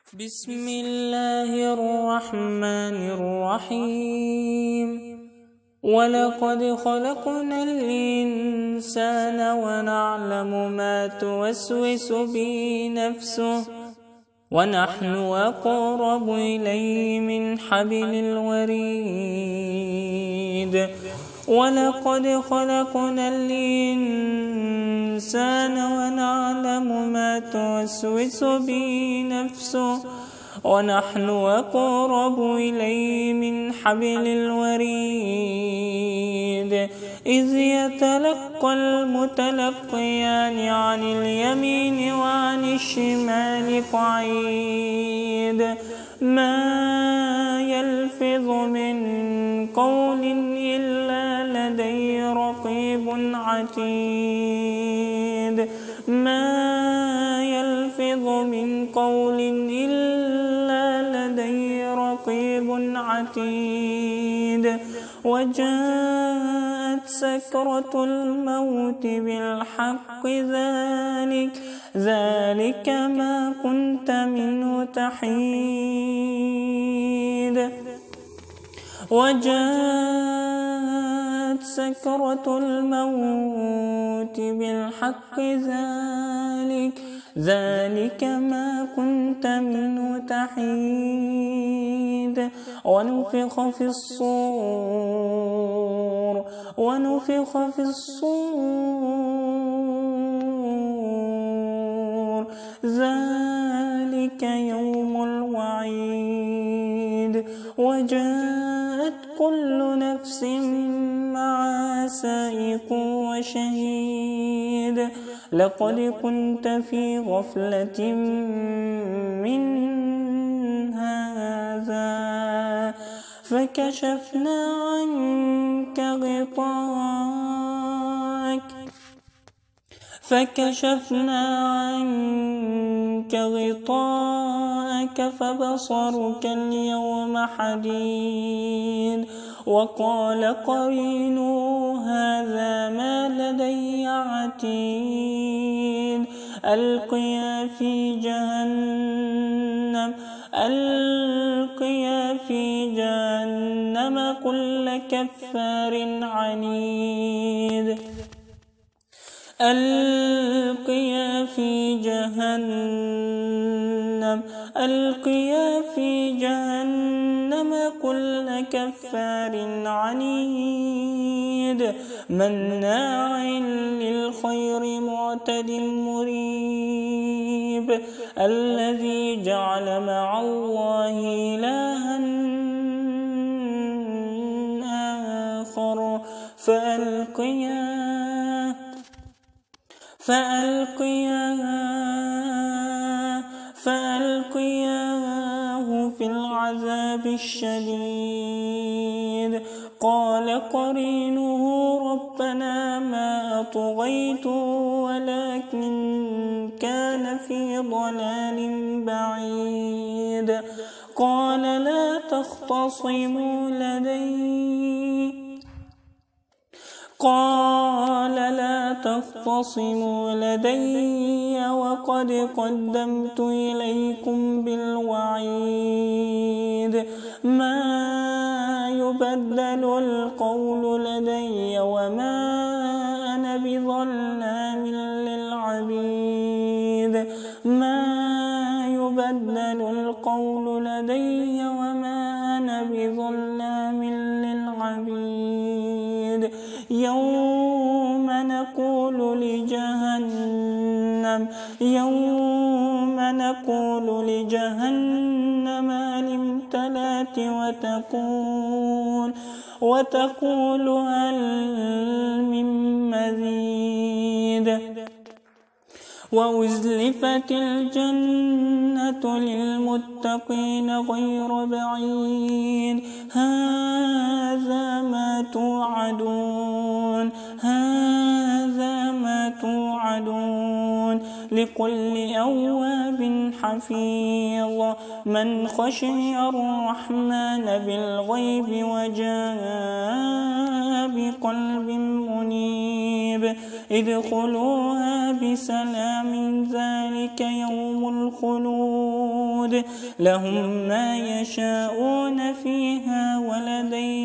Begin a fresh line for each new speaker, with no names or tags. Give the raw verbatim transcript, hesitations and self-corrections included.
بسم الله الرحمن الرحيم. ولقد خلقنا الإنسان ونعلم ما توسوس به نفسه ونحن أقرب إليه من حبل الوريد. ولقد خلقنا الإنسان ونعلم ما توسوس به نفسه ونحن أقرب إليه من حبل الوريد. إذ يتلقى المتلقيان عن اليمين وعن الشمال قعيد. ما يلفظ من قول إلا لديه رقيب عتيد. ما يلفظ من قول إلا لديه رقيب عتيد. وجاءت سكرة الموت بالحق ذلك ذلك ما كنت منه تحيد. وجاءت سكرة الموت بالحق ذلك ذلك ما كنت منه تحيد. ونفخ في الصور ونفخ في الصور ذلك يوم الوعيد. وجاءت كل نفس معها سائق وشهيد. لقد كنت في غفلة من هذا فكشفنا عنك غطاءك فكشفنا عنك غطاءك فبصرك اليوم حديد. وقال قرينه هذا ما لدي عتيد. ألقيا في جهنم ألقيا في جهنم كل كفار عنيد. ألقيا في جهنم ألقيا في جهنم كل كفار عنيد. مناع للخير معتد مريب. الذي جعل مع الله إلها آخر فألقياه فألقياه فألقياه في العذاب الشديد. قال قرينه ربنا ما أطغيته ولكن كان في ضلال بعيد. قال لا تختصموا لدي قال لا تختصموا لدي وقد قدمت إليكم بالوعيد. ما يبدل القول لدي وما أنا بظلام للعبيد. ما يبدل القول لدي وما أنا بظلام للعبيد. يوم نقول لجهنم يوم نقول لجهنم هل امتلأت وتقول وتقول هل من مزيد. وأزلفت الجنة للمتقين غير بعيد. هذا ما توعدون هذا ما توعدون لكل أواب حفيظ من خشي الرحمن بالغيب وجاء بقلب منيب ادخلوها بسلام ذلك يوم الخلود لهم ما يشاءون فيها ولدينا